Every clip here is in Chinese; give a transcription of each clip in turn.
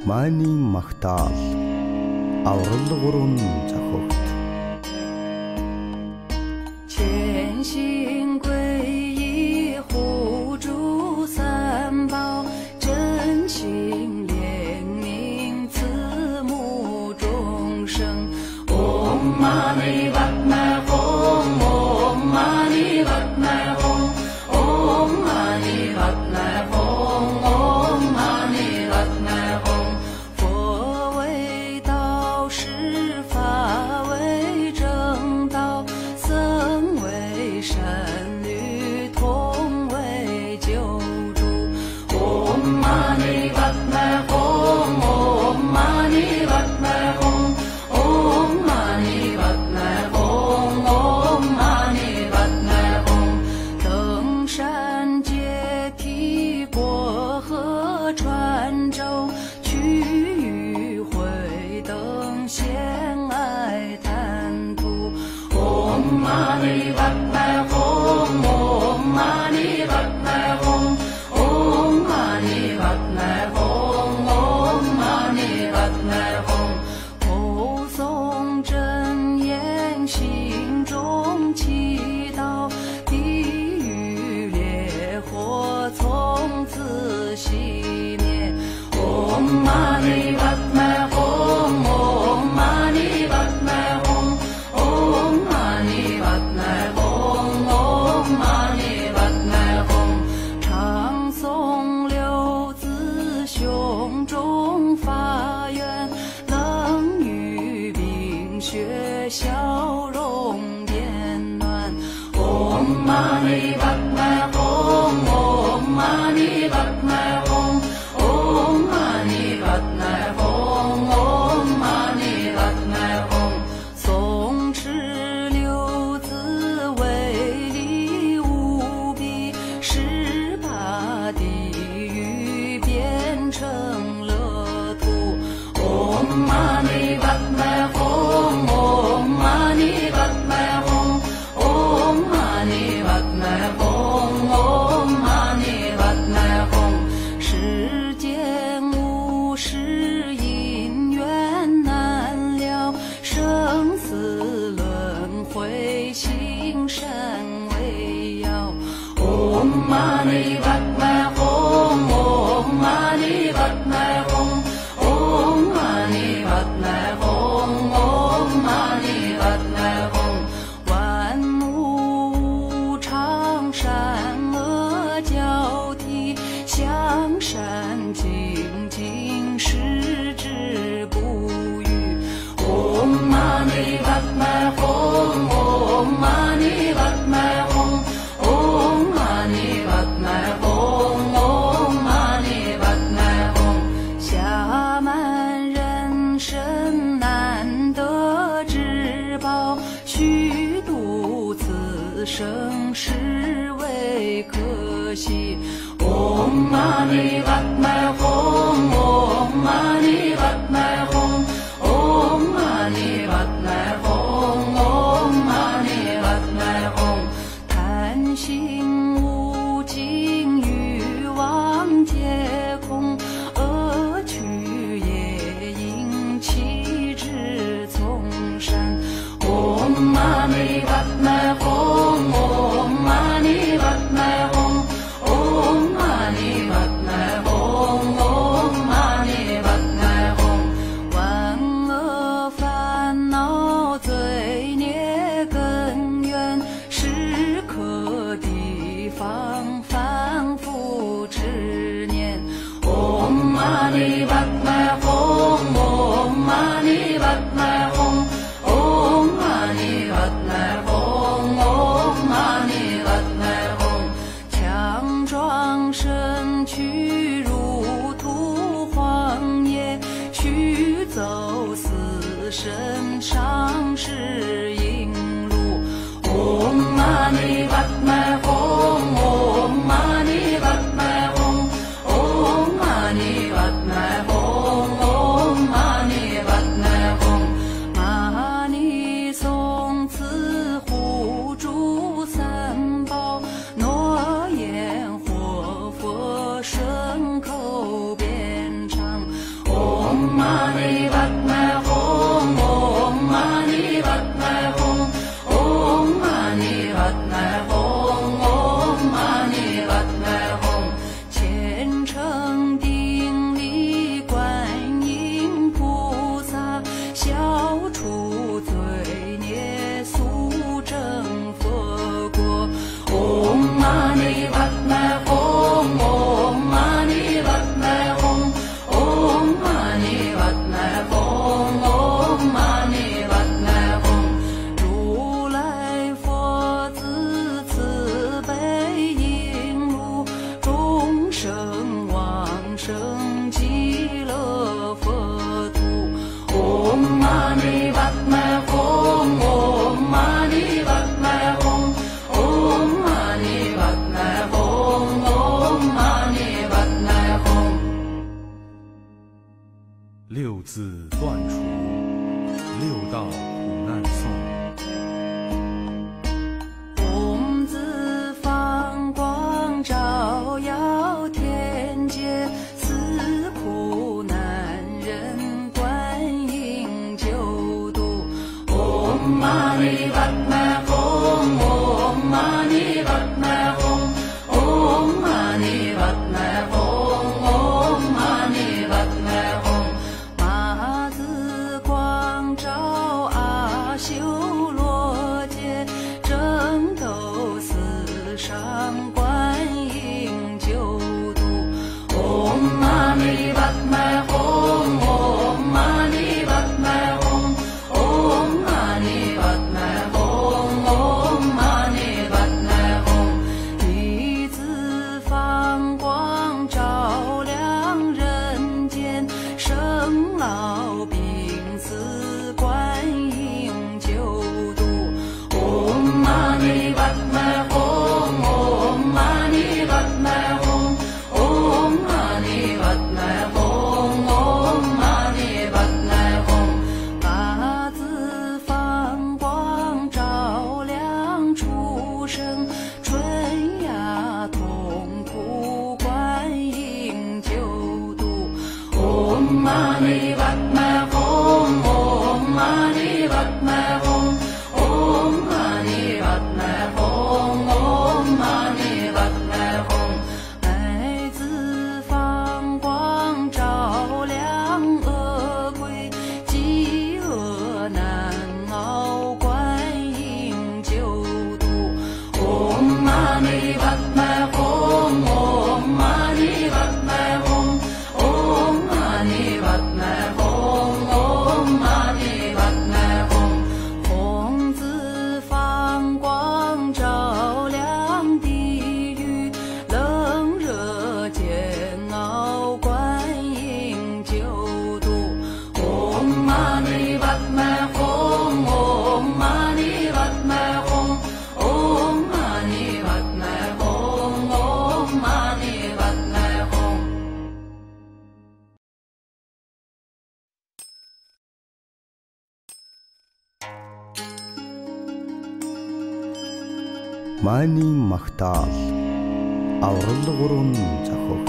Мааны магтаал авралгурун зохиогт. 千行归一，护主三宝，真心怜悯慈母众生。Om Mani Padme Hum, Om Mani Padme Hum, Om Mani Padme Hum, Om Mani Padme Hum。佛为导师，法为正道，僧为善侣，同为救主。Om Mani Padme Hum, Om Mani Padme Hum, Om Mani Padme Hum, Om Mani Padme Hum。登山阶梯，过河穿舟，去与会灯，献爱贪图。Om Mani Padme Hum, Om Mani Padme Hum, Om Mani Padme Hum, Om Mani Padme Hum。后诵真言，心中祈祷，地狱烈火从此熄灭。Om Mani Padme Hum, Om Mani Padme Hum, Om Mani Padme Hum, Om Mani Padme Hum。常诵六字，胸中发愿，冷雨冰雪，笑容变暖。Om Mani Padme Hum, Om Mani Padme Hum, Om Mani Padme Hum, Om Mani Padme Hum。诵持六字，威力无比，十八地狱变成乐土。Om Mani Padme Hum, Om Mani Padme Hum, Om Mani Padme Hum, Om Mani Padme Hum。世间无事，因缘难了，生死轮回，行善为要。Om Mani Padme Hum, Om Mani Padme Hum, Om Mani Padme Hum, Om Mani Padme Hum。万物无常，善恶交替，向善精进，矢志不渝。Om Mani Padme Hum, Om Mani Padme Hum, Om Mani Padme Hum, Om Mani Padme Hum。暇满人身，难得之宝，虚度此生，实为可惜。Om Mani Padme Hum, Om Mani Padme Hum, Om Mani Padme Hum, Om Mani Padme Hum。贪心无尽，欲望皆空，恶趣也应弃之从善。Om Mani Padme Hum, Om Mani Padme Hum, Om Mani Padme Hum, 字断除，六道苦难颂。 唵字放光照耀天界，四苦难人观音救度。唵嘛呢叭咪吽，唵嘛呢叭咪吽，唵嘛呢叭咪吽，唵嘛呢叭咪吽。麻子光照阿修罗界，正斗四上观音救度。唵嘛呢叭咪吽，唵嘛呢叭咪吽，唵嘛呢叭咪吽，唵嘛呢叭咪吽。一字放光照亮人间，生老病死观音救度。唵嘛呢叭咪吽，唵嘛呢叭咪吽，唵嘛呢叭咪吽，唵嘛呢叭咪吽。八字放光照亮畜生，春芽痛苦观音救度。唵嘛呢叭咪吽，唵嘛呢叭咪吽，唵嘛呢叭咪吽，唵嘛呢叭咪吽。白字放光照亮恶鬼，饥饿难熬观音救度。唵嘛呢叭咪吽，唵嘛呢叭咪吽，唵嘛呢叭咪吽，唵嘛呢叭咪吽。红字放光照亮地狱，冷热煎熬观音救度。唵嘛呢叭咪吽，唵嘛呢叭咪吽，唵嘛呢叭咪吽，唵嘛呢叭咪吽。 Маний магтаал аврал 3 зохиогт.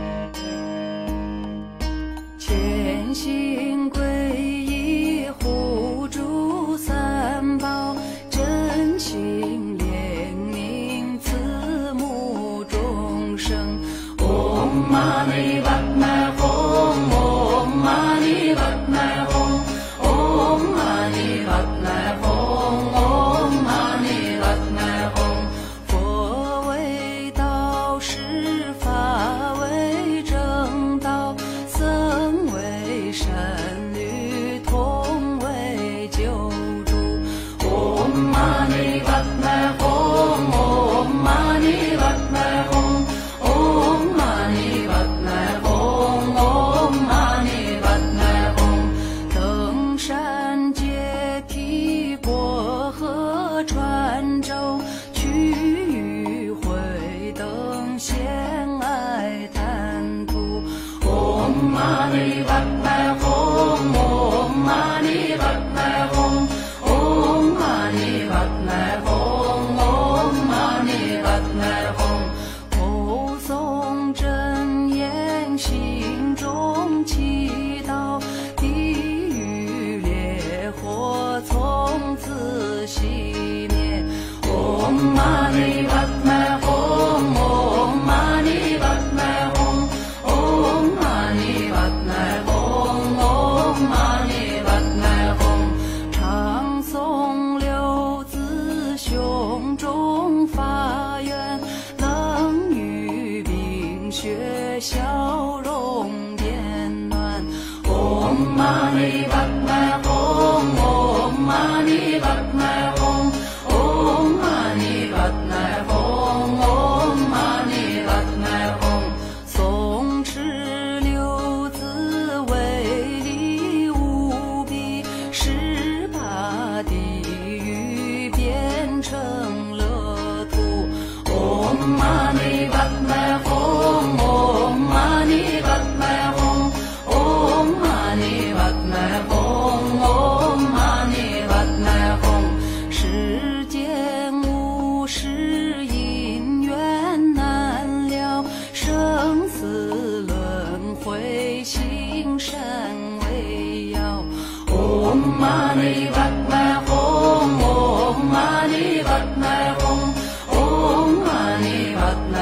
虔心皈依护主三宝，真心怜悯慈母众生。唵嘛呢叭咪吽，唵嘛呢叭咪吽，唵嘛呢叭咪吽，唵嘛呢叭咪吽。佛为道，是法为正道，僧为善侣，同为救主。唵嘛呢叭咪吽，唵嘛呢叭咪吽，唵嘛呢叭咪吽，唵嘛呢叭咪吽。登山阶梯，过河穿舟，去与会登仙爱坦途。唵嘛呢叭咪吽，唵嘛呢叭咪吽，唵嘛呢叭咪吽，唵嘛呢叭咪吽。口诵真言，心中祈祷，地狱烈火从此熄灭。唵嘛呢叭咪吽，唵嘛呢叭咪吽，唵嘛呢叭咪吽，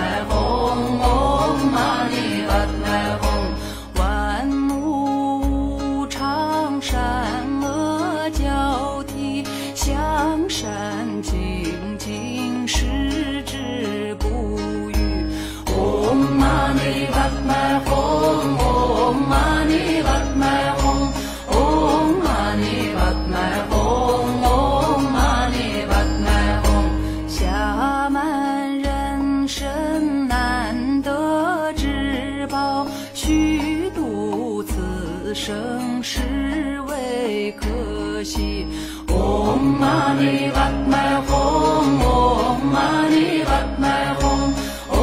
Padme Hum Om Mani Padme Hum 万物无常，善恶交替，向善精进，矢志不渝。Om Mani Padme Hum Om Mani Padme Hum Om Mani Padme Hum Om Mani Padme Hum 暇满人生难得之宝，虚度此生实为可惜。Om Mani Padme Hum Om Mani Padme Hum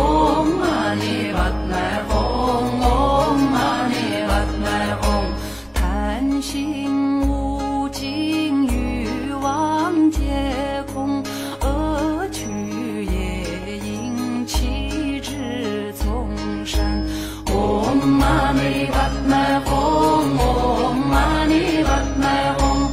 Om Mani Padme Hum Om Mani Padme Hum 贪心无尽，欲望皆空，恶趣业因弃之从善。Om Mani Padme Hum Om Mani Padme Hum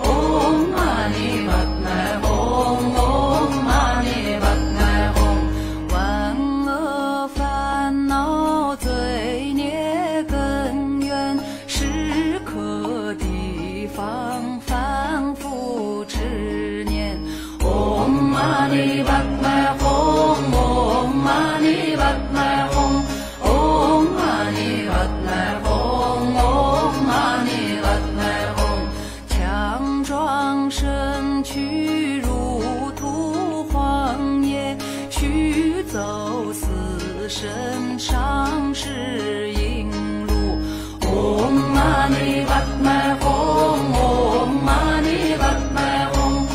Om Mani Padme Hum Om Mani Padme Hum 万恶烦恼罪孽根源，时刻提防反复执念。Om Mani Padme Hum Om Mani Padme Hum Om Mani Padme Hum Om Mani Padme Hum 强壮身躯如土荒野，须走死生上是引路。Om Mani Padme Hum Om Mani Padme Hum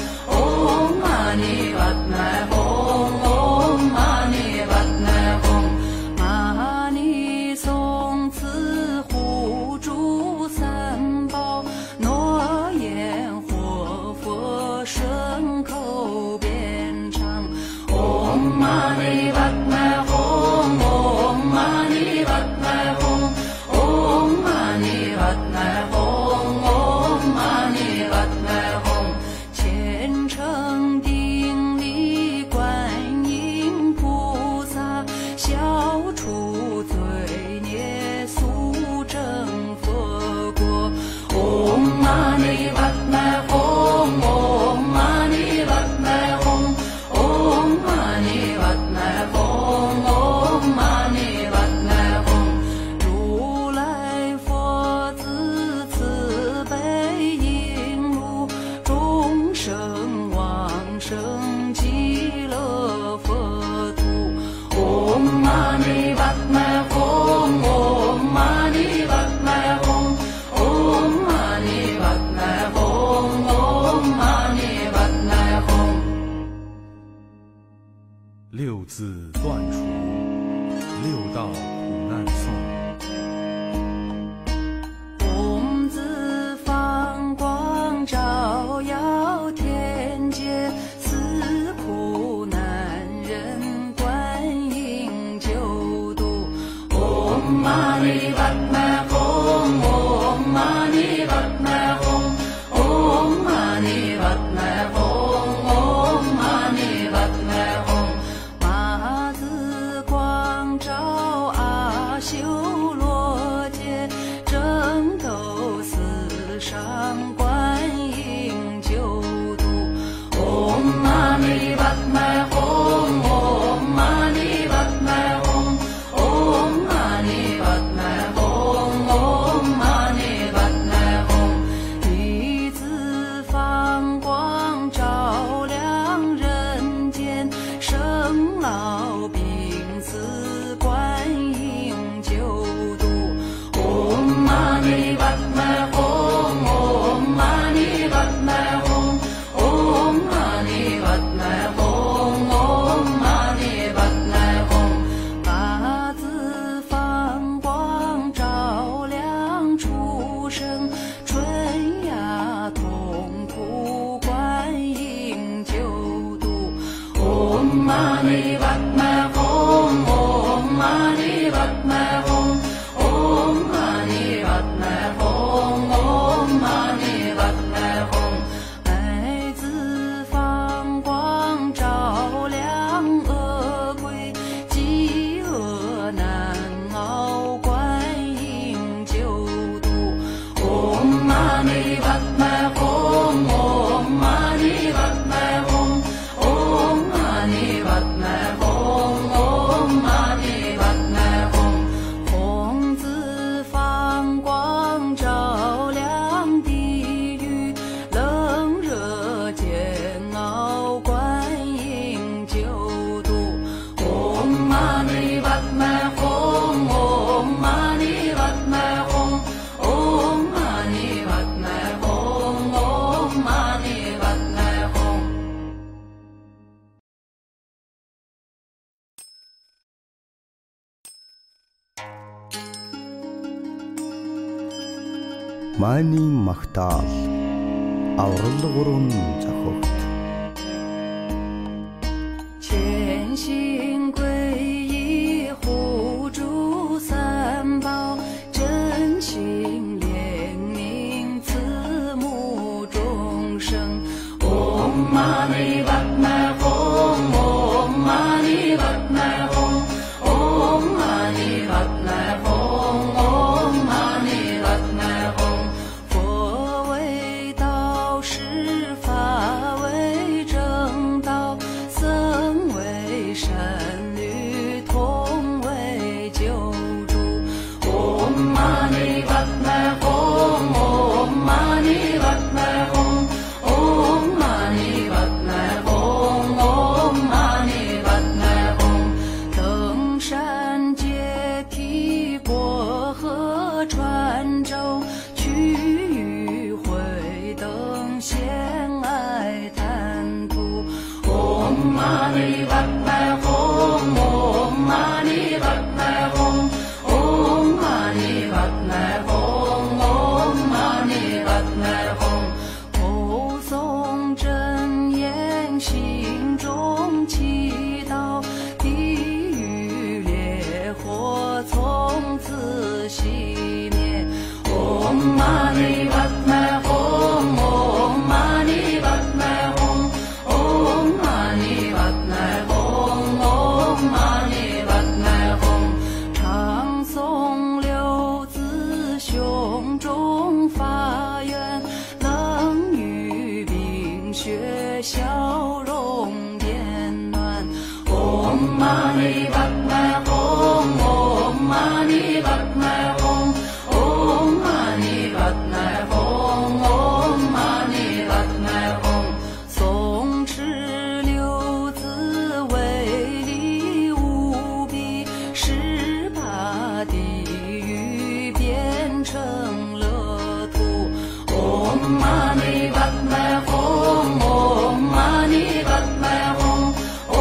Om Mani Padme Hum Om Mani Padme Hum 玛尼诵词护诸三宝，诺言活佛顺口辩唱。Om Mani Padme Hum Om Mani Padme Hum Om Mani Padme Hum Om Mani Padme Hum 虔诚顶礼观音菩萨，消除罪孽，速证佛果。Om Mani Padme Hum Om Mani Padme Hum Om Mani Padme Hum Om Mani Padme Hum 如来佛子慈悲引路，众生往生极乐佛土。Om Mani Padme Hum Om Mani Padme Hum Om Mani Padme Hum Om Mani Padme Hum 六字断除，六道苦难颂。 唵字放光照耀天界，死苦难人观音救度。Om Mani Padme Hum Om Mani Padme Hum Om Mani Padme Hum Om Mani Padme Hum 麻子光照阿修罗界，正斗四上观音救度。Om Mani Padme Hum Om Mani Padme Hum Om Mani Padme Hum Mani Mahtal Avrullugurun Zahot 虔信皈依护诸三宝，真心怜悯慈母众生。Om Mani Padme Hum Om Mani Padme Hum Om Mani Padme Hum Om Mani Padme Hum 佛为道，是法为正道，僧为善侣，同为救主。Om Mani Padme Hum Om Mani Padme Hum Om Mani Padme Hum Om Mani Padme Hum 登山阶梯，过河穿舟，去与会灯，献爱贪图。Om Mani Padme Hum Om Mani Padme Hum Om Mani Padme Hum Om Mani Padme Hum 口诵真言，心中祈祷，地狱烈火从此熄灭。Om Mani Padme Hum Om Mani Padme Hum Om Mani Padme Hum Om Mani Padme Hum 常诵六字，胸中发愿，能与冰雪消融变暖。Om Mani Padme Hum Om Mani Padme Hum Om Mani Padme Hum Om Mani Padme Hum 诵持六字，威力无比，十八地狱变成乐土。Om Mani Padme Hum Om Mani Padme Hum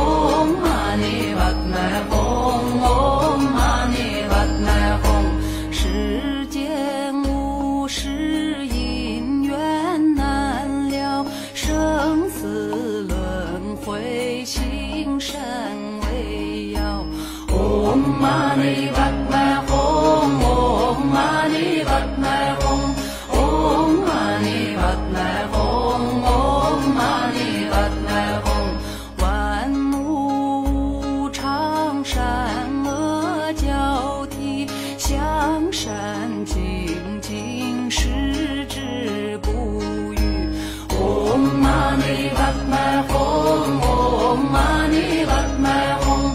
Om Mani Padme Hum Om Mani Padme Hum 世间无事，因缘难了，生死轮回，心善为要。Om Mani Padme Hum Om Mani Padme Hum Om Mani Padme Hum Om Mani Padme Hum 万物无常，善恶交替，向善精进，矢志不渝。Om Mani Padme Hum Om Mani Padme Hum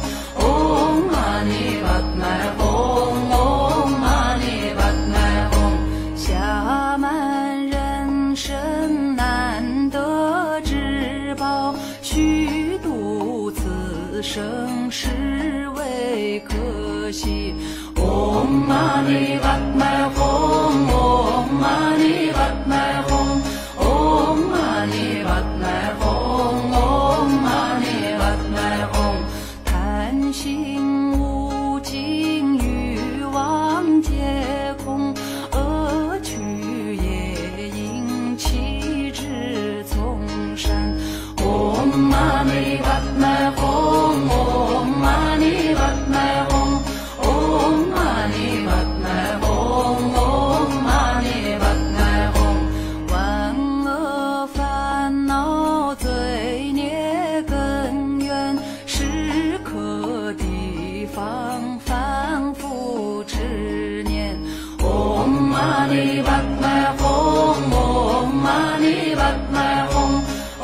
Om Mani Padme Hum Om Mani Padme Hum 暇满人身，难得之宝，虚度此生，实为可惜。Om Mani Padme Hum Om Mani Padme Hum Om Mani Padme Hum Om Mani Padme Hum 贪心无尽，欲望皆空，恶趣业因，弃之从善。Om Mani Padme Hum Om Mani Padme Hum Om Mani Padme Hum Om Mani Padme Hum 万恶烦恼，罪孽根源，时刻提防，反复执念。Om Mani Padme Hum Om Mani Padme Hum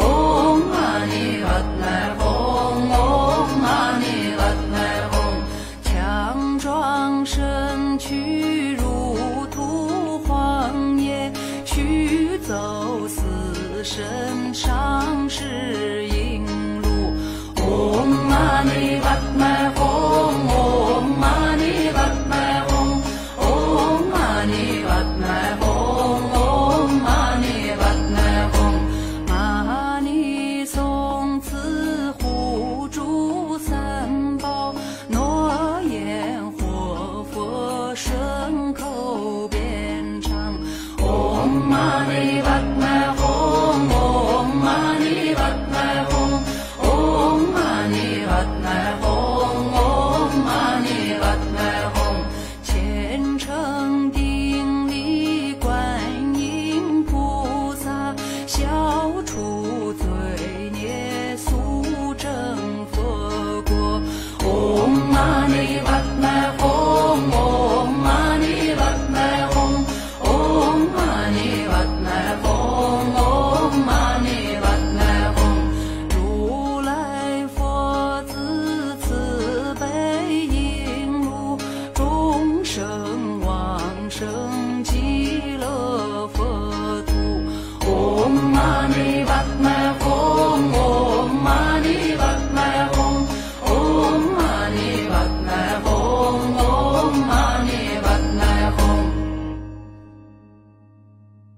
Om Mani Padme Hum Om Mani Padme Hum 强壮身躯，如土荒野，须走死身，上是引路。Om Mani Padme Hum Om Mani Padme Hum Om Mani Padme Hum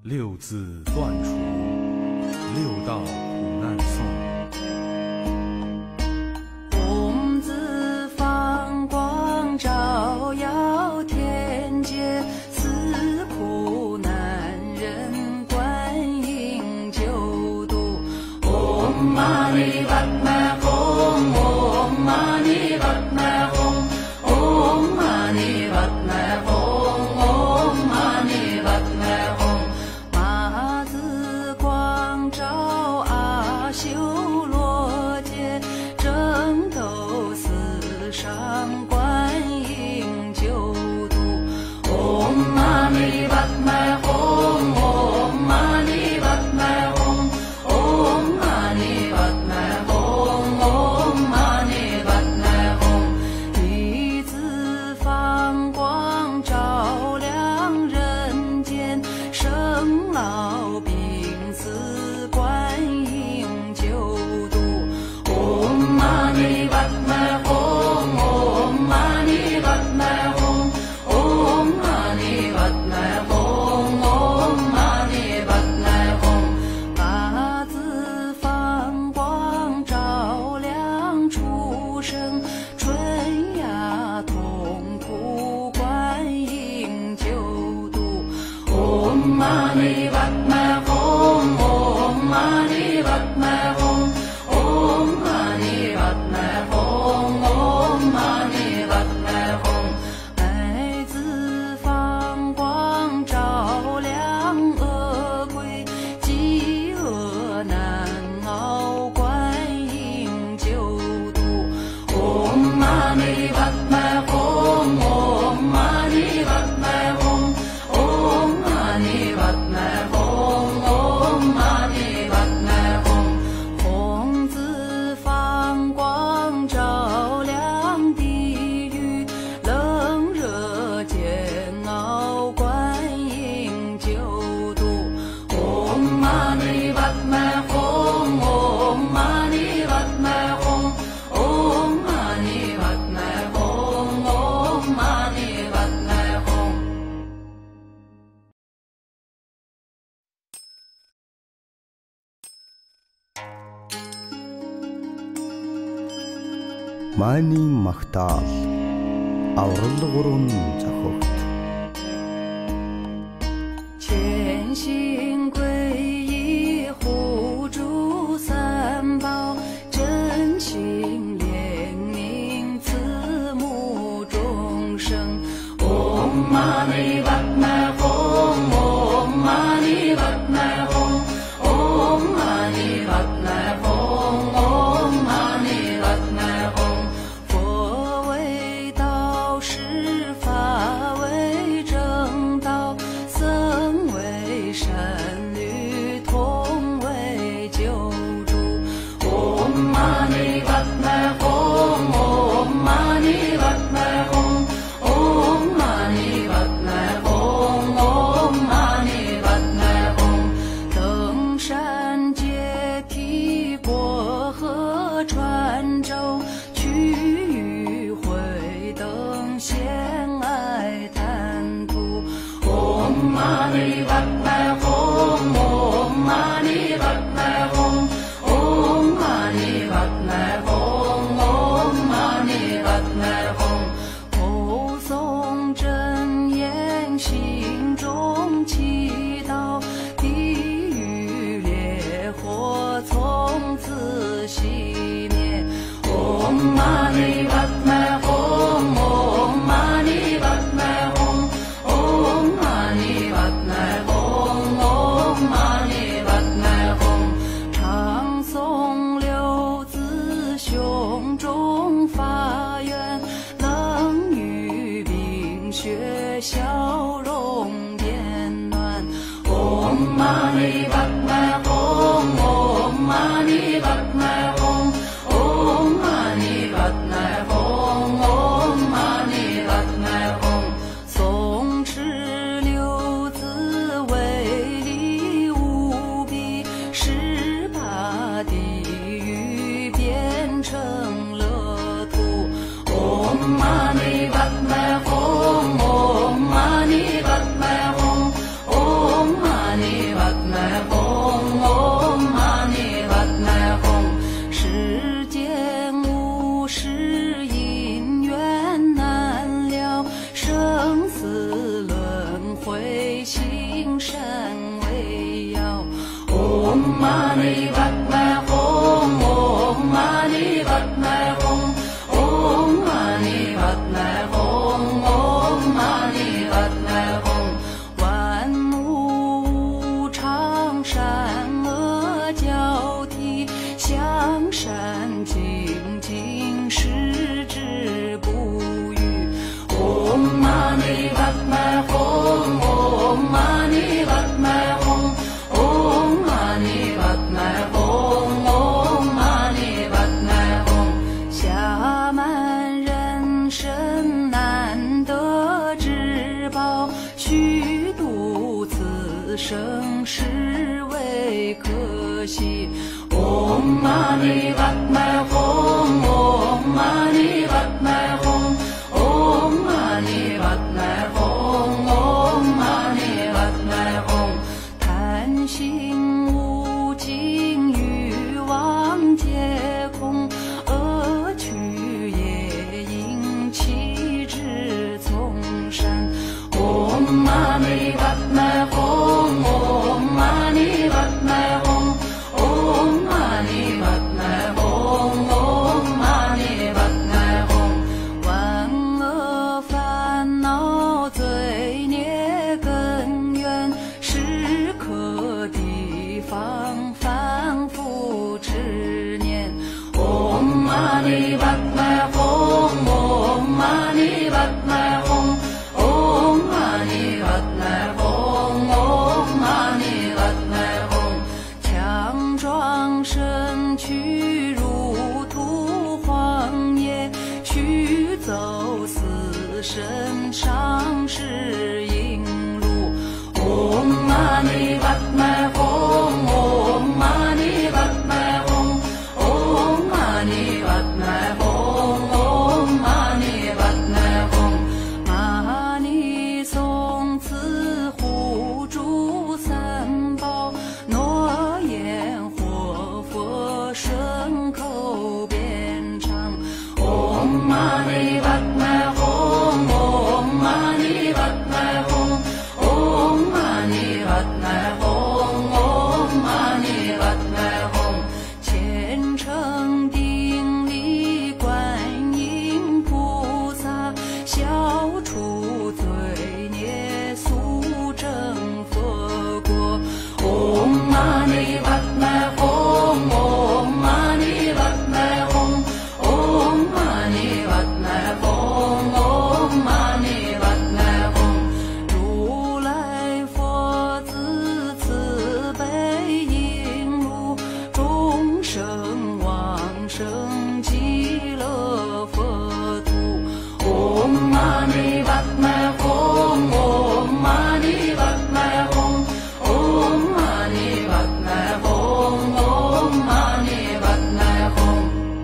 六字断除，六道苦难颂。 红字放光照耀天界，四苦难人观音救度。唵嘛呢叭咪吽，唵嘛呢叭咪吽，唵嘛呢叭咪吽，唵嘛呢叭咪吽。麻子光照阿修罗界，正斗四上观音救度。唵嘛呢叭咪吽，唵嘛呢叭咪吽，唵嘛呢叭咪吽，唵嘛呢叭咪吽。一字放光照亮人间，生老病死观音救度。唵嘛呢叭咪吽，唵嘛呢叭咪吽，唵嘛呢叭咪吽，唵嘛呢叭咪吽。八字放光照亮出生，春芽痛苦观音救度。唵嘛呢叭咪吽，唵嘛呢叭咪吽，唵嘛呢叭咪吽，唵嘛呢叭咪吽。白字放光照亮恶鬼，饥饿难熬观音救度。唵嘛呢叭咪吽，唵嘛呢叭咪吽，唵嘛呢叭咪吽，唵嘛呢叭咪吽。红字放光照亮地狱，冷热煎熬观音救度。唵嘛呢叭咪吽，唵嘛呢叭咪吽，唵嘛呢叭咪吽，唵嘛呢叭咪吽。 Маний Махтаал аврал 3 зохиогт. 虔信皈依护主三宝，真心怜悯慈母众生。唵嘛呢叭咪吽，唵嘛呢叭咪吽，唵嘛呢叭咪吽，唵嘛呢叭咪吽。佛为道，是法为正道，僧为善侣，同为救主。唵嘛呢叭咪吽，唵嘛呢叭咪吽，唵嘛呢叭咪吽，唵嘛呢叭咪吽。登山阶梯过河穿舟，去与会灯献爱贪图。唵嘛呢叭咪吽，唵嘛呢叭咪吽，唵嘛呢叭咪吽，唵嘛呢叭咪吽。口诵真言，心中祈祷，地狱烈火从此熄灭。唵嘛呢叭咪吽，唵嘛呢叭咪吽，唵嘛呢叭咪吽，唵嘛呢叭咪吽。常诵六字，胸中发愿，冷雨冰雪笑容变暖。唵嘛呢叭咪吽，唵嘛呢叭咪吽，唵嘛呢叭咪吽，唵嘛呢叭咪吽。诵持六字威力无比，十八地狱变成乐土。唵嘛呢叭咪吽，唵嘛呢叭咪吽，唵嘛呢 mani padme hum, om mani padme hum, om mani padme hum, om mani padme hum。暇满人生难得之宝，虚度此生实为可惜。Om mani padme hum, om mani padme hum, om mani padme hum, om mani padme hum。贪心无尽，欲望皆空，恶趣也应弃之从善。Om mani padme hum, om mani padme hum, om mani padme hum, om mani padme hum。万恶烦恼罪孽根源，时刻提防反复执念。Om mani padme hum, om mani padme hum, om mani padme hum, om mani padme hum。强壮身躯如土荒野，须走死身上是引路。Om mani padme hum, om mani padme hum, om mani padme hum, om mani padme hum。玛尼诵此护诸三宝，诺言活佛顺口遍尝。Om mani padme hum, om mani padme hum, om mani padme hum, om mani padme hum。虔诚顶礼观音菩萨，消除罪孽，速证佛果。Om mani padme hum, om mani padme hum, om mani padme hum, om mani padme hum。如来佛子慈悲引路，众生往生极乐佛土。Om mani padme hum, om mani padme hum, om mani padme hum, om mani padme hum。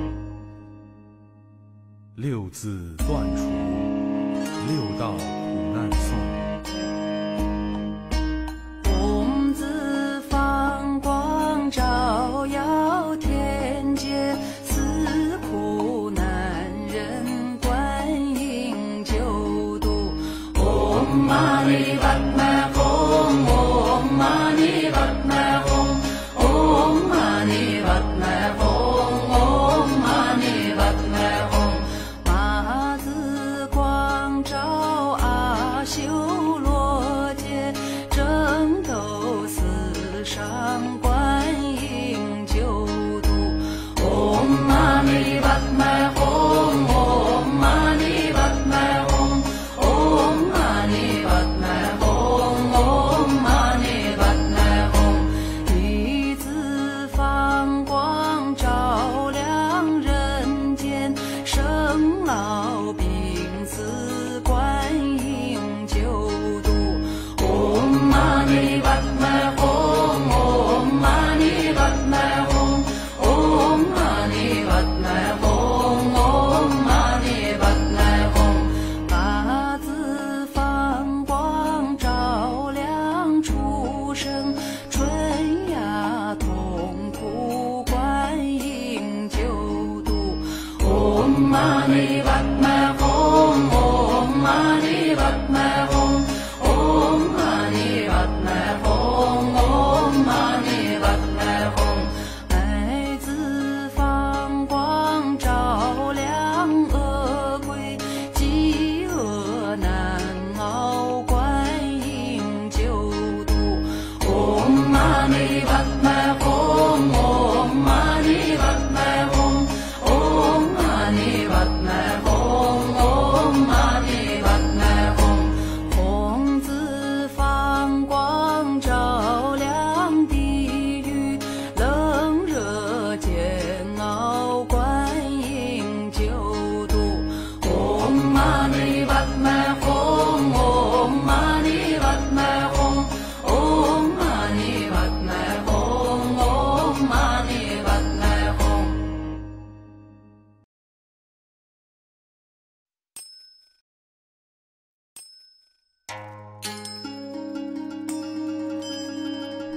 六字断除，六道苦难颂。 唵字放光照耀天界，四苦难人观音救度。唵嘛呢叭咪吽，唵嘛呢叭咪吽，唵嘛呢叭咪吽，唵嘛呢叭咪吽。马字光照阿修罗界，正斗四上观音救度。唵嘛呢叭咪吽，唵嘛呢叭咪吽，唵嘛呢叭咪吽。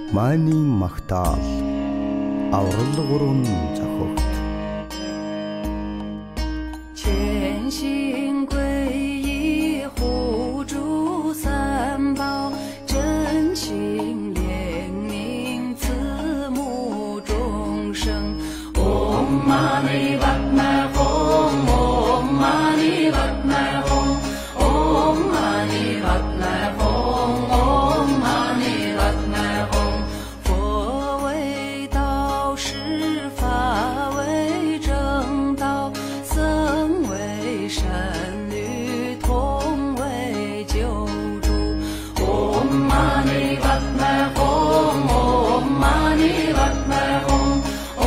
Mani Mahtal Aurulgurun Zahot 前行皈依护诸三宝，真心怜悯慈母众生。Om Mani Padme Hum Om Mani Padme Hum Om Mani Padme Hum Om Mani Padme Hum 佛为导师，法为正道，僧为善侣，同为救主。Om Mani Padme Hum Om Mani Padme Hum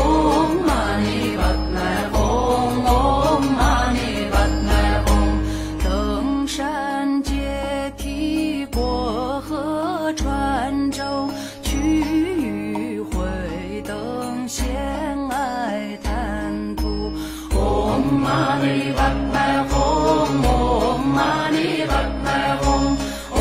Om Mani Padme Hum Om Mani Padme Hum 登山阶梯，过河穿舟，去与会灯，献爱贪图。Om Mani Padme Hum Om Mani Padme Hum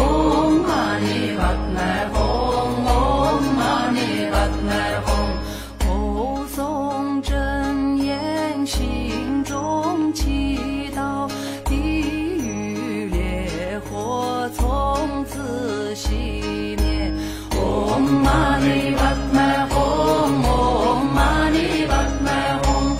Om Mani Padme Hum Om Mani Padme Hum 口诵真言，心中祈祷，地狱烈火从此熄灭。Om Mani Padme Hum Om Mani Padme Hum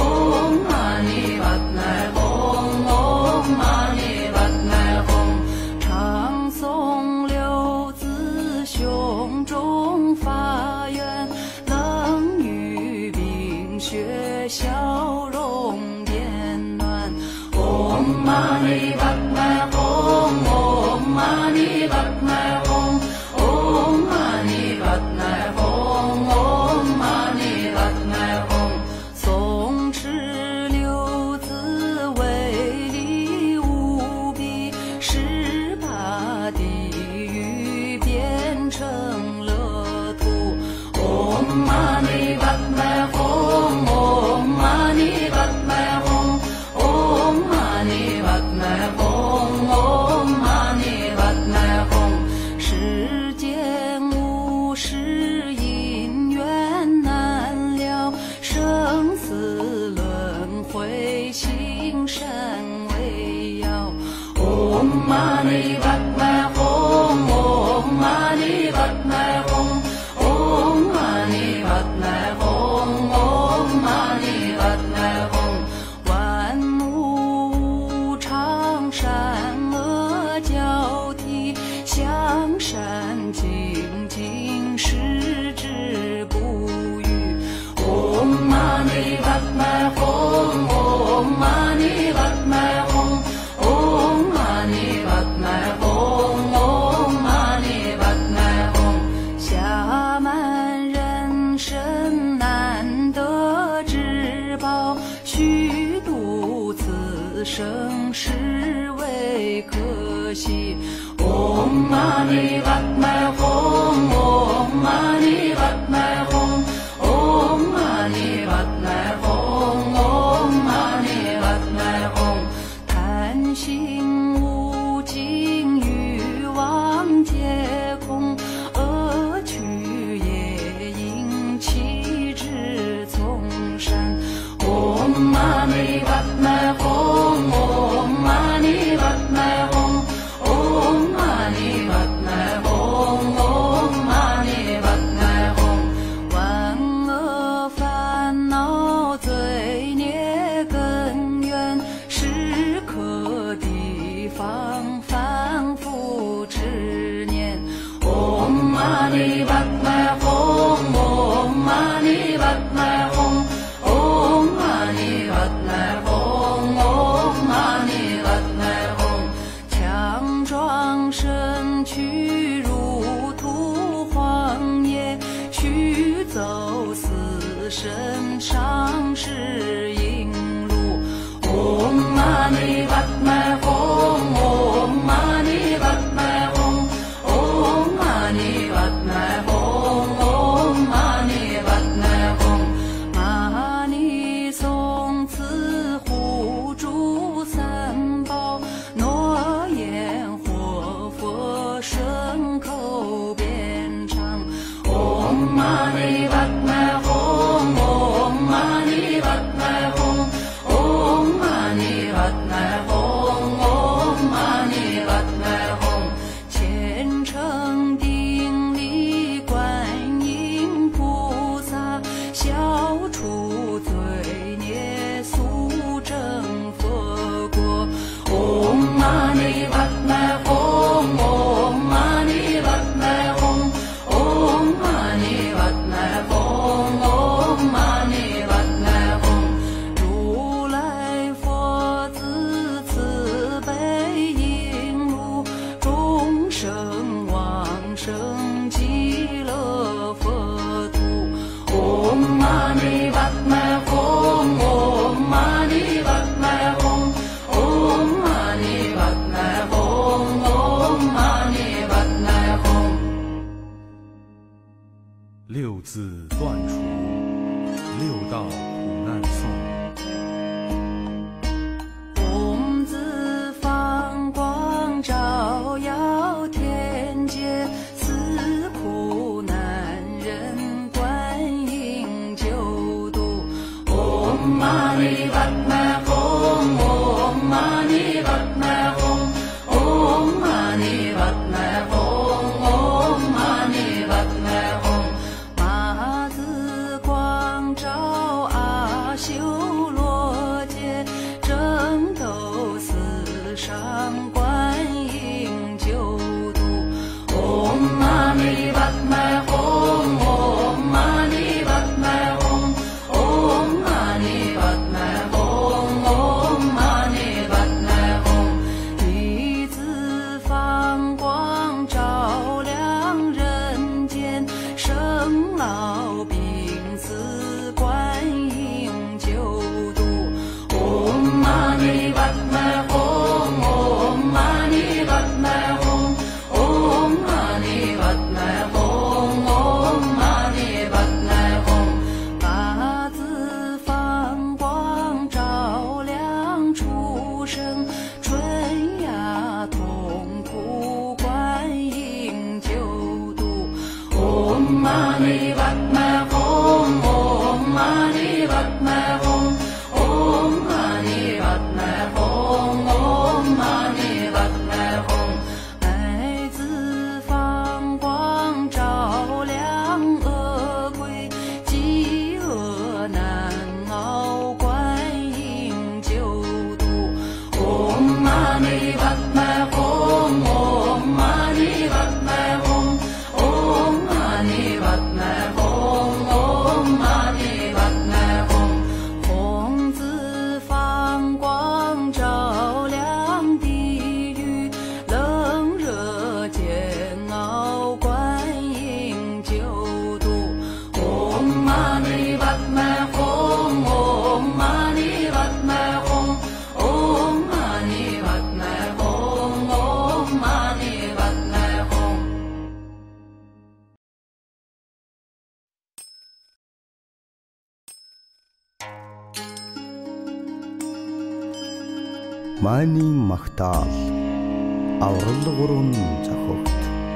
Om Mani Padme Hum Om Mani Padme Hum 唱诵六字，胸中发愿，冷雨冰雪，笑容变暖。Om Mani Padme Hum Om Mani Padme Hum Om Mani Padme Hum Om Mani Padme Hum 诵持六字，威力无比，十八地狱变成乐土。Om Mani Padme Hum Om Mani Padme Hum Om Mani Padme Hum Om Mani Padme Hum 世间无事，因缘难了，生死轮回，心善为要。Om Mani Padme Hum Om Mani Padme Hum Om Mani Padme Hum Om Mani Padme Hum 万物无常，善恶交替，向善精进，矢志不渝。Om Mani Padme Hum Om Mani Padme Hum Om Mani Padme Hum Om Mani Padme Hum 暇满人身，难得之宝，虚度此生，实为可惜。Om Mani Padme Hum Om Mani Padme Hum Om Mani Padme Hum Om Mani Padme Hum 贪心无尽，欲望皆空，恶趣业因，弃之从善。Om Mani Padme Hum Om Mani Padme Hum Om Mani Padme Hum Om Mani Padme Hum 万恶烦恼，罪孽根源，时刻提防，反复执念。Om Mani Padme Hum Om Mani Padme Hum Om Mani Padme Hum Om Mani Padme Hum 强壮身躯，如土荒野，驱走死神，上是引路。Om Mani Padme Hum Om Mani Padme Hum Om Mani Padme Hum 六字断除，六道苦难颂。 红字放光照耀天界，四苦难人观音救度。唵嘛呢叭咪吽，唵嘛呢叭咪吽，唵嘛呢叭咪吽，唵嘛呢叭咪吽。麻子光照阿修罗界，正斗四上观音救度。唵嘛呢叭咪吽，唵嘛呢叭咪吽，唵嘛呢叭咪吽，唵嘛呢叭咪吽。一字放光照亮人间，生老病死观音救度。唵嘛呢叭咪吽，唵嘛呢叭咪吽，唵嘛呢叭咪吽，唵嘛呢叭咪吽。八字放光照亮畜生，春芽痛苦观音救度。唵嘛呢叭咪吽，唵嘛呢叭咪吽，唵嘛呢叭咪吽，唵嘛呢叭咪吽。白字放光照亮恶鬼，饥饿难熬观音救度。唵嘛呢叭咪吽，唵嘛呢叭咪吽，唵嘛呢叭咪吽，唵嘛呢叭咪吽。红字放光照亮地狱，冷热煎熬观音救度。唵嘛呢叭咪吽，唵嘛呢叭咪吽，唵嘛呢叭咪吽，唵嘛呢叭咪吽。 Маний Магтаал аврал 3 зохиогт.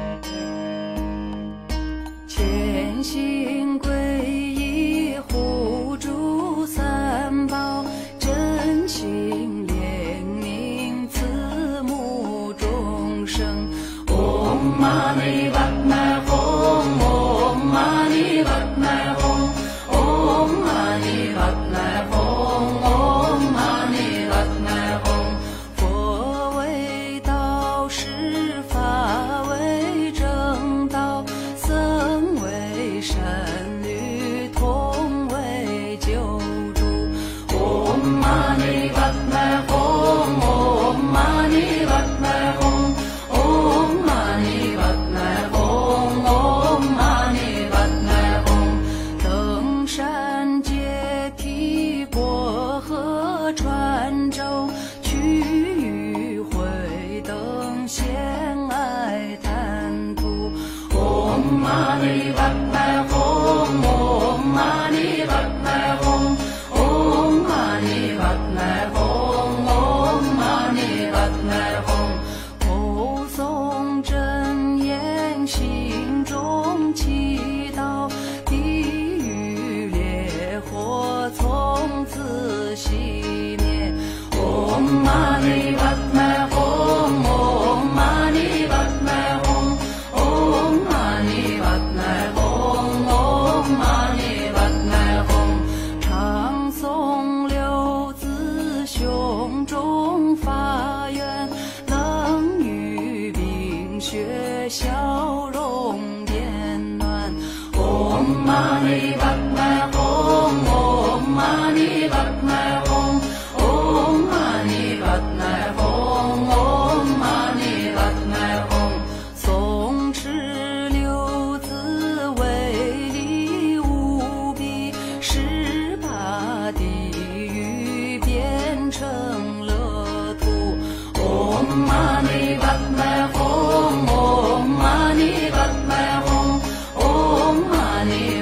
虔信皈依护主三宝，真心怜悯慈母众生。唵嘛呢叭咪吽，唵嘛呢叭咪吽，唵嘛呢叭咪吽，唵嘛呢叭咪吽。佛为道，是法为正道，僧为善侣，同为救主。唵嘛呢叭咪吽，唵嘛呢叭咪吽，唵嘛呢叭咪吽，唵嘛呢叭咪吽。登山阶梯过河穿舟，去与会灯献爱贪图。唵嘛呢叭咪吽，唵嘛呢叭咪吽，唵嘛呢叭咪吽，唵嘛呢叭咪吽。口诵真言，心中祈祷，地狱烈火从此熄灭。唵嘛呢叭咪吽，唵嘛呢叭咪吽，唵嘛呢叭咪吽，唵嘛呢叭咪吽。常诵六字，胸中发愿，能与病血消融变暖。唵嘛呢叭咪吽，唵嘛呢叭咪吽，唵嘛呢叭咪吽，唵嘛呢叭咪吽。诵持六字威力无比，十八地狱变成乐土。唵嘛呢叭咪吽，唵嘛呢叭咪吽，唵嘛呢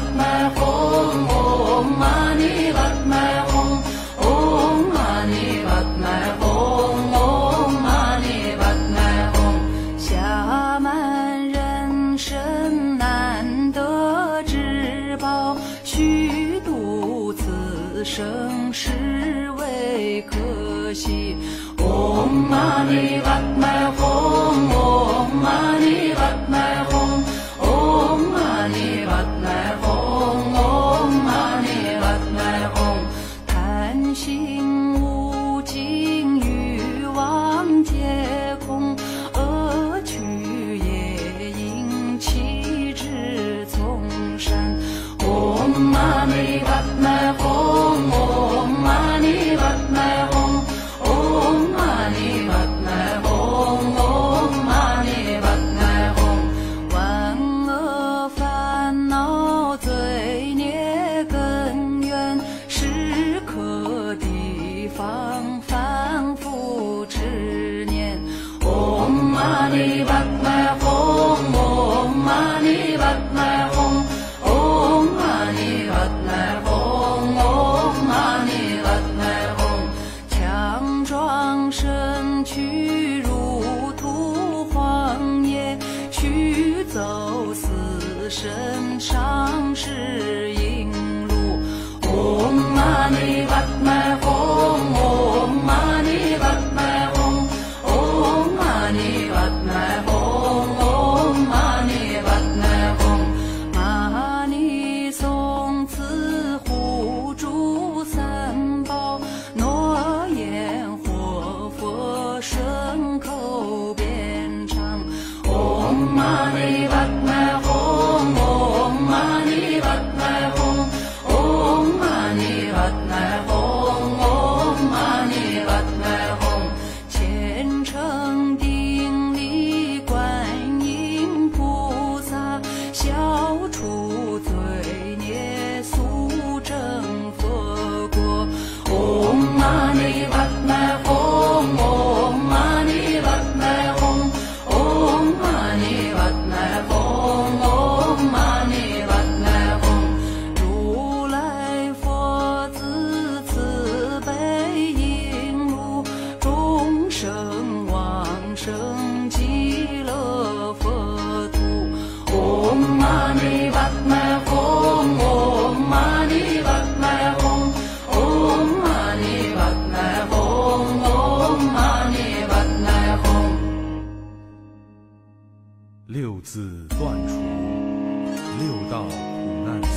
Padme Hum, Om Mani Padme Hum, Om Mani Padme Hum, Om Mani Padme Hum。下满人生难得之宝，虚度此生实为可惜。Om Mani Padme Hum, Om Mani Padme Hum, Om Mani Padme Hum, Om Mani Padme Hum。贪心无尽，欲望皆空，恶趣也因弃之从善。Om Mani Padme Hum, Om Mani Padme Hum, Om Mani Padme Hum, Om Mani Padme Hum。万恶烦恼罪孽根源，时刻提防反复执念。Om Mani Padme Hum, Om Mani Padme Hum, Om Mani Padme Hum, Om Mani Padme Hum。强壮身躯如土荒野，须走死生上是引路。Om Mani Padme Hum, Om Mani Padme Hum, Om Mani Padme Hum, Om Mani Padme Hum。玛尼诵此护诸三宝，诺言活佛顺口辩唱。Om Mani Padme Hum, Om Mani Padme Hum, Om Mani Padme Hum, Om Mani Padme Hum。虔诚顶礼观音菩萨，消除罪孽速证佛果。Om Mani Padme Hum, Om Mani Padme Hum, Om Mani Padme Hum, Om Mani Padme Hum。如来佛子慈悲引路，众生往生极乐佛土。Om Mani Padme Hum, Om Mani Padme Hum, Om Mani Padme Hum, Om Mani Padme Hum。 六字断除，六道苦难颂。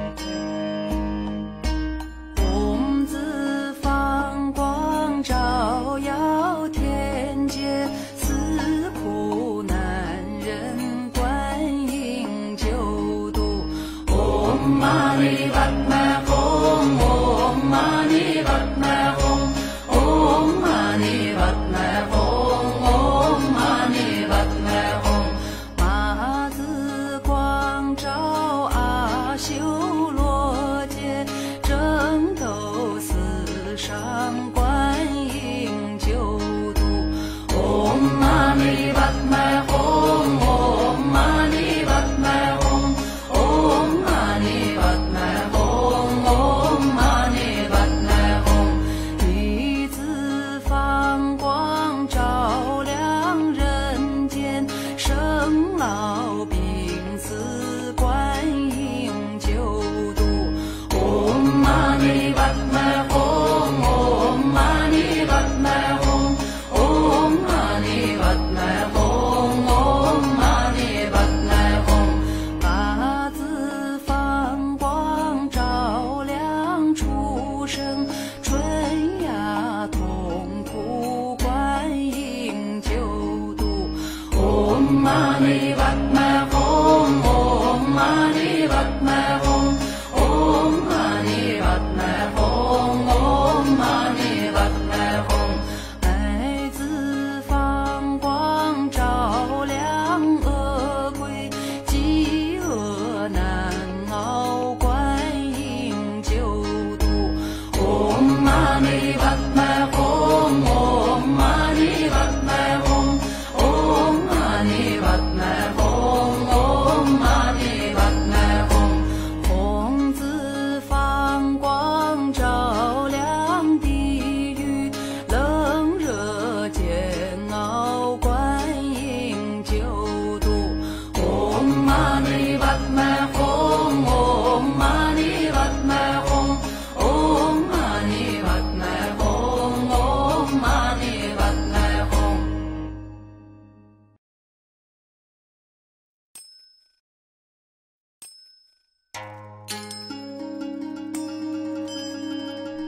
唵字放光照耀天界，四苦难人观音救度。Om Mani Padme Hum, Om Mani Padme Hum, Om Mani Padme Hum, Om Mani Padme Hum。麻子光照阿修罗界，正斗四上观音救度。Om Mani Padme Hum, Om Mani Padme Hum, Om Mani Padme Hum, Om Mani Padme Hum。弟子放光照亮人间，生老病死观音救度。Om Mani Padme Hum, Om Mani Padme Hum, Om Mani Padme Hum, Om Mani Padme Hum。八字放光照亮出生，春芽痛苦观音救度。Om Mani Padme Hum, Om Mani Padme Hum, Om Mani Padme Hum, Om Mani Padme Hum。白字放光照亮恶鬼，饥饿难熬观音救度。Om Mani Padme Hum, Om Mani Padme Hum, Om Mani Padme Hum, Om Mani Padme Hum。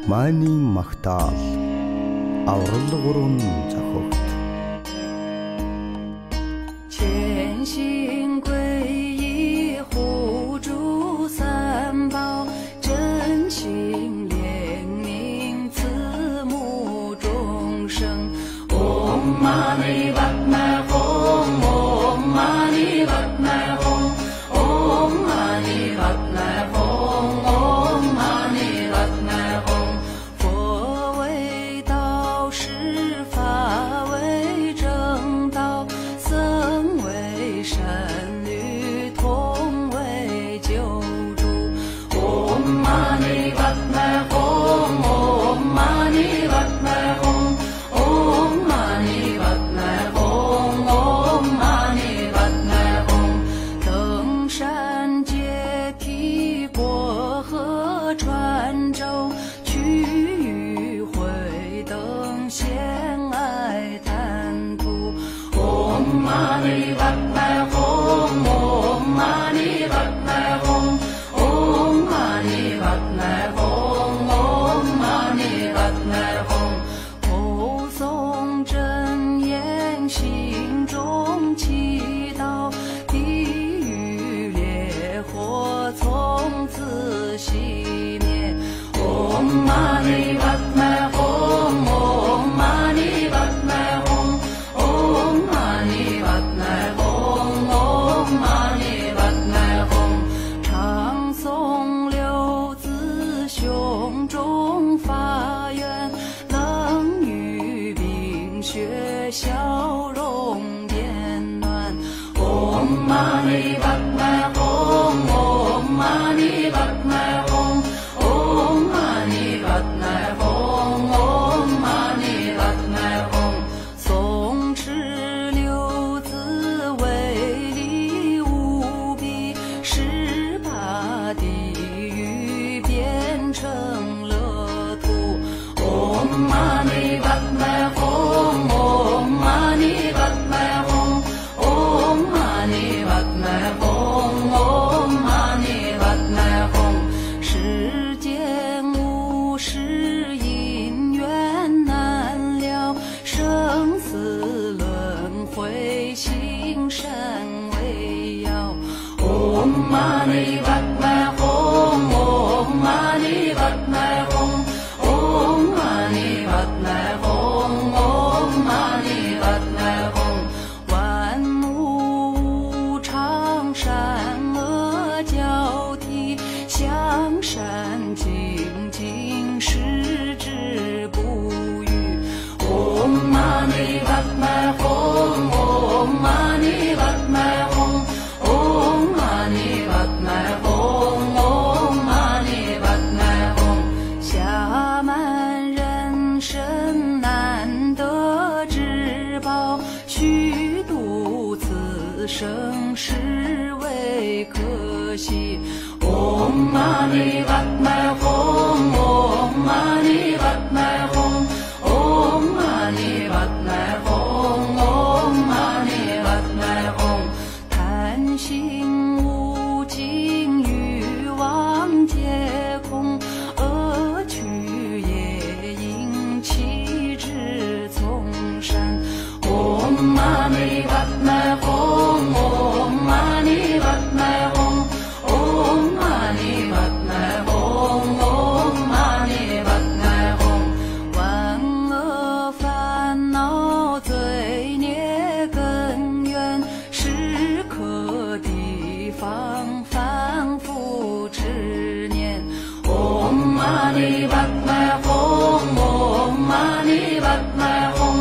Mani Mahtal Avrullugurun Zahot 虔信皈依护诸三宝，真心怜悯慈母众生。Om Mani Padme Hum Om Mani Padme Hum Om Mani Padme Hum Om Mani Padme Hum 佛为道，是法为正道，僧为善侣，同为救主。Om Mani Padme Hum Om Mani Padme Hum Om Mani Padme Hum Om Mani Padme Hum 登山阶梯，过河穿舟，去与会灯，献爱贪图。Om Mani Padme Hum Om Mani Padme Hum Om Mani Padme Hum Om Mani Padme Hum 口诵真言，心中祈祷，地狱烈火从此熄灭。Om Mani Padme Hum Om Mani Padme Hum Om Mani Padme Hum Om Mani Padme Hum 常诵六字，胸中发愿，能与病血消融变暖。Om Mani Padme Hum Om Mani Padme Hum Om Mani Padme Hum Om Mani Padme Hum 诵持六字，威力无比，是把地狱变成乐土。Om Mani Padme Hum Om Mani Padme Hum Om Mani Padme Hum Om Mani Padme Hum 世间无事，因缘难了，生死轮回，行善为要。Om Mani Padme Hum Om Mani Padme Hum Om Mani Padme Hum Om Mani Padme Hum 万物无常，善恶交替，向善精进，矢志不渝。Om Mani Padme Hum Om Mani Padme Hum Om Mani Padme Hum Om Mani Padme Hum 暇满人身，难得之宝，虚度此生，实为可惜。Om Mani Padme Hum Om Mani Padme Hum Om Mani Padme Hum Om Mani Padme Hum 贪心无尽，欲望皆空，恶趣业因，弃之从善。Om Mani Padme Hum Om Mani Padme Hum Om Mani Padme Hum Om Mani Padme Hum 万恶烦恼，罪孽根源，时刻提防，反复执念。Om Mani Padme Hum Om Mani Padme Hum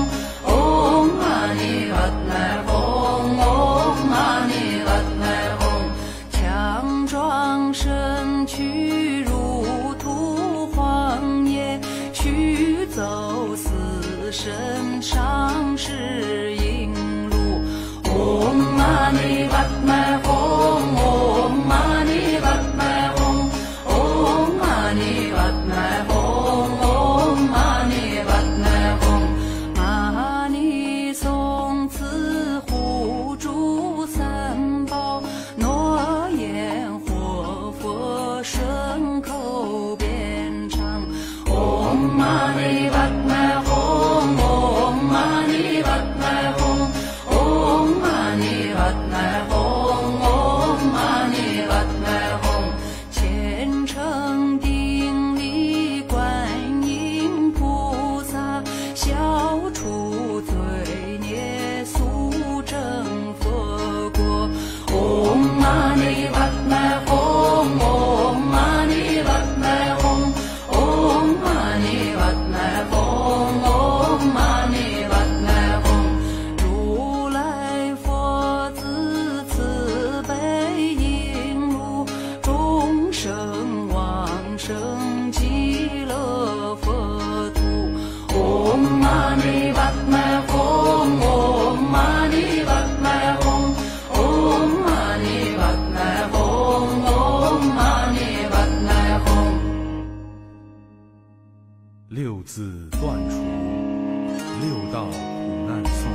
Om Mani Padme Hum Om Mani Padme Hum 强壮身躯，如土荒野，驱走死神，上是引路。Om Mani Padme Hum Om Mani Padme Hum Om Mani Padme Hum 六字断除，六道苦难颂。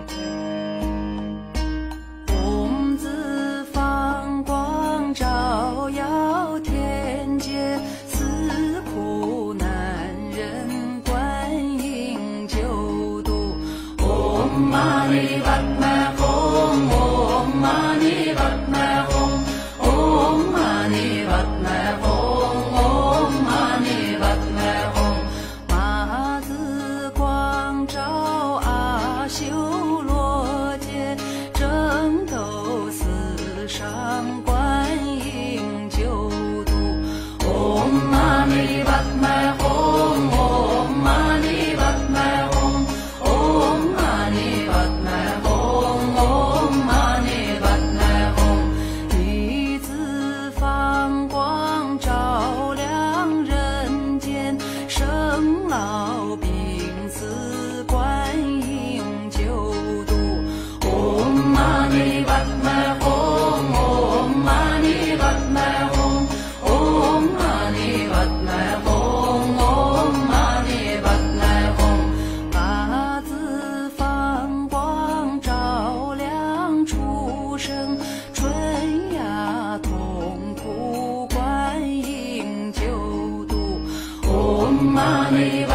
红字放光照耀天界，四苦难人观音救度。Om Mani Padme Hum, Om Mani Padme Hum, Om Mani Padme Hum, Om Mani Padme Hum。麻子光照阿修罗界，正斗四上观音救度。Om Mani Padme Hum, Om Mani Padme Hum, Om Mani Padme Hum, Om Mani Padme Hum。一字放光照亮人间，生老病死观音救度。Om Mani Padme Hum, Om Mani Padme Hum, Om Mani Padme Hum, Om Mani Padme Hum。八字放光照亮出生，春芽痛苦观音救度。Om Mani